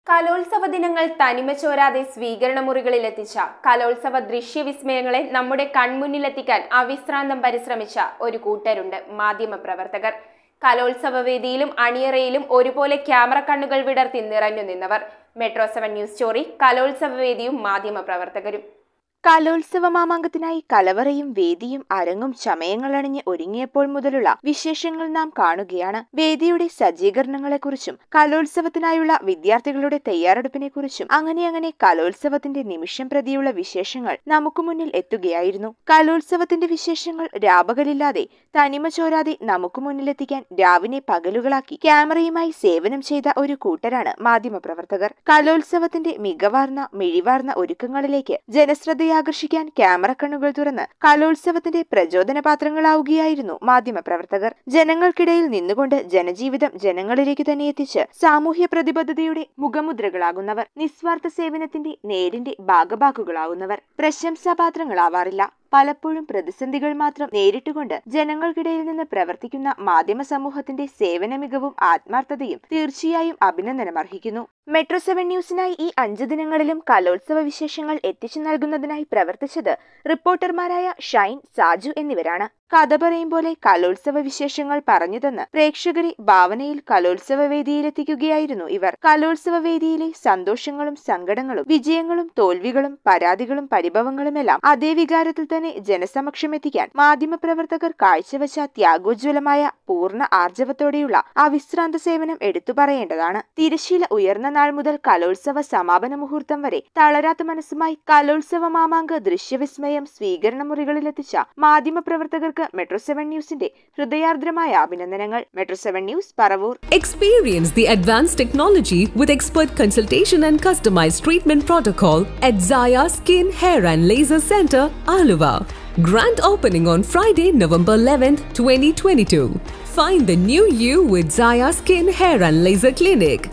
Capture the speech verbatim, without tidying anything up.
കലോത്സവ ദിനങ്ങൾ തനിമ ചോരാതെ സ്വീകരണ മുറികളിലെത്തിച്ച കലോത്സവ ദൃശ്യവിസ്മയങ്ങളെ നമ്മുടെ കൺമുന്നിലെത്തിക്കാൻ അവിശ്രാന്തം പരിശ്രമിച്ച ഒരു കൂട്ടരുണ്ട് മാധ്യമപ്രവർത്തകർ. കലോത്സവ വേദിയിലും അണിയറയിലും ഒരുപോലെ ക്യാമറ കണ്ണുകൾ വിടർത്തി നിറഞ്ഞു നിന്നവർ. മെട്രോ സെവൻ ന്യൂസ് സ്റ്റോറി കലോത്സവ വേദിയും മാധ്യമപ്രവർത്തകരും. കലോത്സവ മാമാങ്കത്തിനായി കലവറയും വേദിയും അരങ്ങും ചമയങ്ങളണിഞ്ഞ് ഒരുങ്ങിയപ്പോൾ മുതലുള്ള വിശേഷങ്ങൾ നാം കാണുകയാണ്. വേദിയുടെ സജ്ജീകരണങ്ങളെക്കുറിച്ചും കലോത്സവത്തിനായുള്ള വിദ്യാർത്ഥികളുടെ തയ്യാറെടുപ്പിനെക്കുറിച്ചും അങ്ങനെ അങ്ങനെ കലോത്സവത്തിന്റെ നിമിഷം പ്രതിയുള്ള വിശേഷങ്ങൾ നമുക്ക് മുന്നിൽ എത്തുകയായിരുന്നു. കലോത്സവത്തിന്റെ വിശേഷങ്ങൾ രാപകലില്ലാതെ തനിമ ചോരാതെ നമുക്ക് മുന്നിലെത്തിക്കാൻ രാവിനെ പകലുകളാക്കി ക്യാമറയുമായി സേവനം ചെയ്ത ഒരു കൂട്ടരാണ് മാധ്യമപ്രവർത്തകർ. കലോത്സവത്തിന്റെ മികവാർന്ന മിഴിവാർന്ന ഒരുക്കങ്ങളിലേക്ക് ജനശ്രദ്ധ ആകർഷിക്കാൻ ക്യാമറ കണ്ണുകൾ തുറന്ന് കലോത്സവത്തിന്റെ പ്രചോദനപാത്രങ്ങളാവുകയായിരുന്നു മാധ്യമപ്രവർത്തകർ. ജനങ്ങൾക്കിടയിൽ നിന്നുകൊണ്ട് ജനജീവിതം ജനങ്ങളിലേക്ക് തന്നെ എത്തിച്ച് സാമൂഹ്യ പ്രതിബദ്ധതയുടെ മുഖമുദ്രകളാകുന്നവർ, നിസ്വാർത്ഥ സേവനത്തിന്റെ നേരിന്റെ ഭാഗഭാക്കുകളാവുന്നവർ പ്രശംസാപാത്രങ്ങളാവാറില്ല. പലപ്പോഴും പ്രതിസന്ധികൾ മാത്രം നേരിട്ടുകൊണ്ട് ജനങ്ങൾക്കിടയിൽ നിന്ന് പ്രവർത്തിക്കുന്ന മാധ്യമ സമൂഹത്തിന്റെ സേവന മികവും ആത്മാർത്ഥതയും തീർച്ചയായും അഭിനന്ദനമർഹിക്കുന്നു. മെട്രോ സെവൻ ന്യൂസിനായി ഈ അഞ്ചു ദിനങ്ങളിലും കലോത്സവ വിശേഷങ്ങൾ എത്തിച്ചു നൽകുന്നതിനായി പ്രവർത്തിച്ചത് റിപ്പോർട്ടർമാരായ ഷൈൻ, സാജു എന്നിവരാണ്. കഥ പറയും പോലെ കലോത്സവ വിശേഷങ്ങൾ പറഞ്ഞു തന്ന് പ്രേക്ഷകരെ ഭാവനയിൽ കലോത്സവ വേദിയിലെത്തിക്കുകയായിരുന്നു ഇവർ. കലോത്സവ വേദിയിലെ സന്തോഷങ്ങളും സങ്കടങ്ങളും വിജയങ്ങളും തോൽവികളും പരാതികളും പരിഭവങ്ങളുമെല്ലാം അതേ വികാരത്തിൽ തന്നെ ജനസമക്ഷം എത്തിക്കാൻ മാധ്യമപ്രവർത്തകർ കാഴ്ചവെച്ച ത്യാഗോജ്വലമായ പൂർണ്ണ ആർജവത്തോടെയുള്ള അവിശ്രാന്ത സേവനം എടുത്തു പറയേണ്ടതാണ്. തിരശ്ശീല ഉയർന്ന നാൾ മുതൽ കലോത്സവ സമാപന മുഹൂർത്തം വരെ തളരാത്ത മനസ്സുമായി കലോത്സവ മാമാങ്ക ദൃശ്യവിസ്മയം സ്വീകരണ മുറികളിലെത്തിച്ച മാധ്യമപ്രവർത്തകർക്ക് മെട്രോ സെവൻ ന്യൂസിന്റെ ഹൃദയാർദ്രമായ അഭിനന്ദനങ്ങൾ. Metro seven news, Paravur. Experience the advanced technology with expert consultation and customized treatment protocol at Zaya Skin Hair and Laser Center, Aluva. Grand opening on Friday, November eleventh, twenty twenty-two. Find the new you with Zaya Skin Hair and Laser Clinic.